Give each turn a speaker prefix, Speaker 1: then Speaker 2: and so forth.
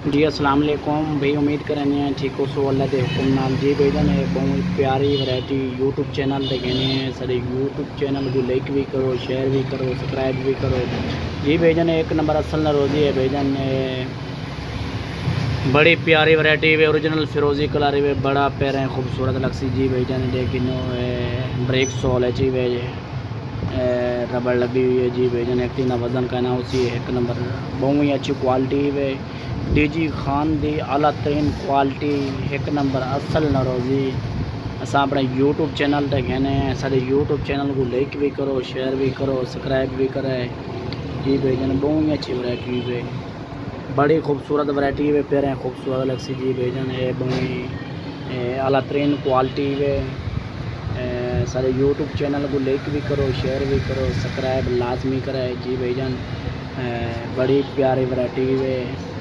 Speaker 1: जी अस्सलाम वालेकुम भाई, उम्मीद करने हैं ठीक हो सो अल्लाह के हुक्म नाल। जी भाईजान बहुत प्यारी वैरायटी यूट्यूब चैनल ते कहने हैं। सारे यूट्यूब चैनल को लाइक भी करो, शेयर भी करो, सब्सक्राइब भी करो। जी भाईजान एक नंबर असल रोज़ी है भाईजान, बड़ी प्यारी वैरायटी वे ओरिजिनल फिरोजी कलर वे, बड़ा पैर खूबसूरत लगसी। जी भाईजान लेकिन ब्रेक सोल है जी वे, रबड़ लगी हुई है। जी भाईजान एक तीन वज़न का ना उसी एक नंबर बहुत ही अच्छी क्वालिटी वे, डीजी खान दी आला तरीन क्वालिटी एक नंबर असल नरोजी। अस अपने यूट्यूब चैनल तक कहने हैं, सारे यूट्यूब चैनल को लाइक भी करो, शेयर भी करो, सब्सक्राइब भी करे। जी भाईजान बहुत ही अच्छी वैरायटी वे, बड़ी खूबसूरत वैरायटी वे, पैरें खूबसूरत लगसी। जी भाईजान ये बहुत आला तरीन क्वालिटी वे। सारे यूट्यूब चैनल को लाइक भी करो, शेयर भी करो, सब्सक्राइब लाजमी करे। जी भाईजान बड़ी प्यारी वैरायटी वे।